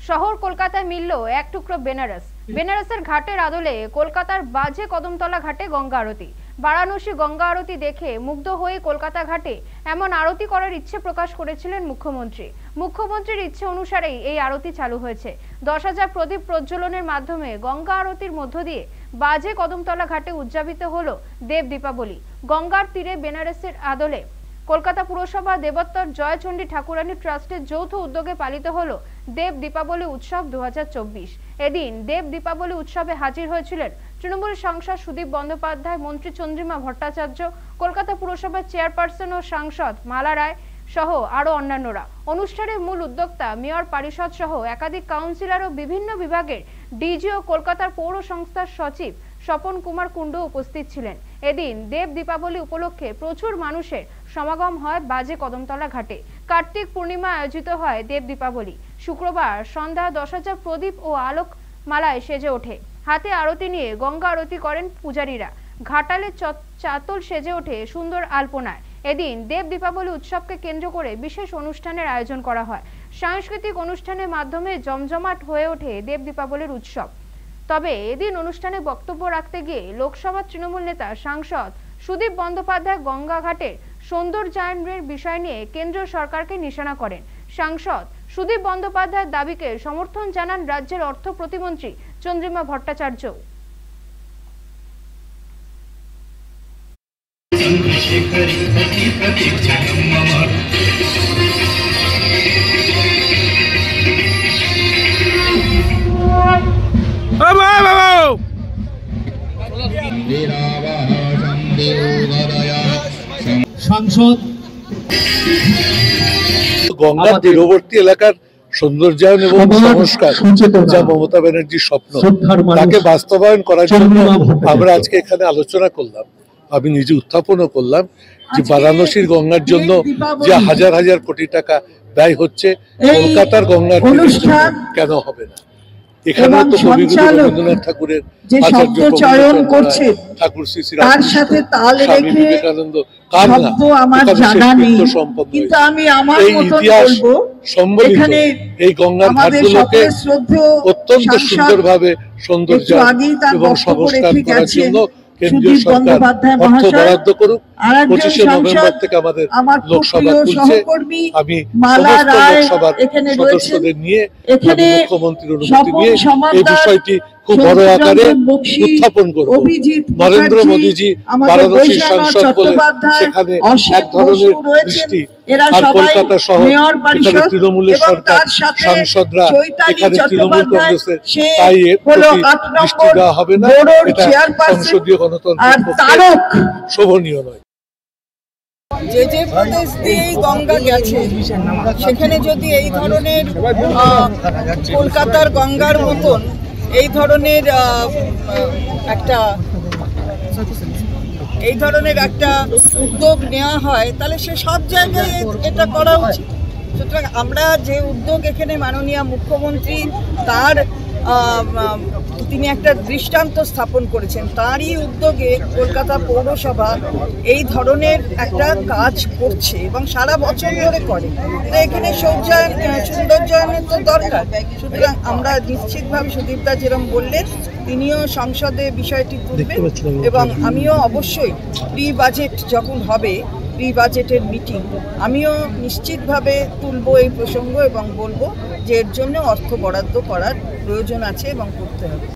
শহর কলকাতায় মিলল এক টুকরো বেনারস। বেনারসের ঘাটের আদলে কলকাতার বাজে কদমতলা ঘাটে গঙ্গা আরতি। বারাণসী গঙ্গা আরতি দেখে মুগ্ধ হয়ে কলকাতা ঘাটে এমন আরতি করার ইচ্ছে প্রকাশ করেছিলেন মুখ্যমন্ত্রী। মুখ্যমন্ত্রীর ইচ্ছে অনুসারেই এই আরতি চালু হয়েছে। 10,000 প্রদীপ প্রজ্বলনের মাধ্যমে গঙ্গা আরতির মধ্য দিয়ে বাজে কদমতলা ঘাটে উদযাপিত হলো দেব দীপাবলি। গঙ্গার তীরে বেনারসের আদলে কলকাতা পুরসভা দেবোত্তর জয়চণ্ডী ঠাকুরানী ট্রাস্টের যৌথ উদ্যোগে পালিত হলো দেব দীপাবলি উৎসব 2024। এদিন দেব দীপাবলি উৎসবে হাজির হয়েছিলেন তৃণমূল সাংসদ সুদীপ বন্দ্যোপাধ্যায়, মন্ত্রী চন্দ্রিমা ভট্টাচার্য, কলকাতা পুরসভার চেয়ারপারসন ও সাংসদ মালা রায় সহ আরো অন্যান্যরা। অনুষ্ঠানের মূল উদ্যোক্তা মেয়র পরিষদ সহ একাধিক কাউন্সিলর ও বিভিন্ন বিভাগের ডিজি ও কলকাতার পৌর সংস্থার সচিব স্বপন কুমার কুণ্ডু উপস্থিত ছিলেন। এদিন দেব দীপাবলি উপলক্ষে প্রচুর মানুষের সমাগম হয় বাজে কদমতলা ঘাটে। কার্তিক পূর্ণিমা আয়োজিত হয় দেব দীপাবলি। শুক্রবার সন্ধ্যা 10,000 প্রদীপ ও আলোক মালায় সেজে ওঠে। হাতে আরতি নিয়ে গঙ্গা আরতি করেন পূজারীরা। ঘাটালে চাতল সেজে ওঠে সুন্দর আলপনায়। এদিন দেব দীপাবলি উৎসবকে কেন্দ্র করে বিশেষ অনুষ্ঠানের আয়োজন করা হয়। সাংস্কৃতিক অনুষ্ঠানের মাধ্যমে জমজমাট হয়ে ওঠে দেব দীপাবলির উৎসব। তবে এদিন অনুষ্ঠানে বক্তব্য রাখতে গিয়ে লোকসভার তৃণমূল নেতা সাংসদ সুদীপ বন্দ্যোপাধ্যায় গঙ্গা ঘাটের সৌন্দর্যায়নের বিষয় নিয়ে কেন্দ্রীয় সরকারকে নিশানা করেন। সাংসদ সুদীপ বন্দ্যোপাধ্যায়ের দাবিকে সমর্থন জানান রাজ্যের অর্থ প্রতিমন্ত্রী চন্দ্রিমা ভট্টাচার্য। সাংসদ গঙ্গার তীরবর্তী এলাকার সৌন্দর্যায়ন এবং সংস্কার যা মমতা ব্যানার্জির স্বপ্ন, তাকে বাস্তবায়ন করার জন্য আমরা আজকে এখানে আলোচনা করলাম। আমি নিজে উত্থাপনও করলাম যে বারাণসীর গঙ্গার জন্য যে হাজার হাজার কোটি টাকা ব্যয় হচ্ছে, কলকাতার গঙ্গার কেন হবে না? এখানে তো কবিগুরু রবীন্দ্রনাথ ঠাকুরের আচার্য চয়ন করছে, ঠাকুর শ্রী শ্রী স্বামী বিবেকানন্দ, কার না কিন্তু আমি আমার এই ইতিহাস সম্বলিত এই গঙ্গার ঘাটগুলোকে অত্যন্ত সুন্দরভাবে সৌন্দর্য এবং সংস্কার করার জন্য কেন্দ্রীয় সরকার অর্থ বরাদ্দ করুক। 25শে নভেম্বর থেকে আমাদের লোকসভা খুলছে। আমি সমস্ত লোকসভার সদস্যদের নিয়ে মুখ্যমন্ত্রীর অনুমতি নিয়ে এই বিষয়টি খুব বড় আকারে উত্থাপন করব। নরেন্দ্র মোদীজি বারাণসীর সাংসদ বলে সেখানে এক ধরনের দৃষ্টি, আর কলকাতা শহর এখানে তৃণমূলের সরকার, সাংসদরা এখানে তৃণমূল কংগ্রেসের, তাই এর প্রতি দৃষ্টি দেওয়া হবে না। এটা সংসদীয় গণতন্ত্রের পক্ষে শোভনীয় নয়। যে যে প্রদেশ দিয়ে গঙ্গা গেছে সেখানে যদি এই ধরনের কলকাতার গঙ্গার মতন এই ধরনের একটা উদ্যোগ নেওয়া হয়, তাহলে সে সব জায়গায় এটা করা উচিত। সুতরাং আমরা যে উদ্যোগ এখানে মাননীয় মুখ্যমন্ত্রী তার তিনি একটা দৃষ্টান্ত স্থাপন করেছেন, তারই উদ্যোগে কলকাতা পৌরসভা এই ধরনের একটা কাজ করছে এবং সারা বছর ধরে করে। এখানে সৌন্দর্যায়নের তো দরকার। সুতরাং আমরা নিশ্চিতভাবে সুদীপদা যেরকম বললেন তিনিও সংসদে বিষয়টি তুলবেন এবং আমিও অবশ্যই প্রি বাজেট যখন হবে, প্রি বাজেটের মিটিং, আমিও নিশ্চিতভাবে তুলব এই প্রসঙ্গ এবং বলবো যে এর জন্য অর্থ বরাদ্দ করার প্রয়োজন আছে এবং করতে হবে।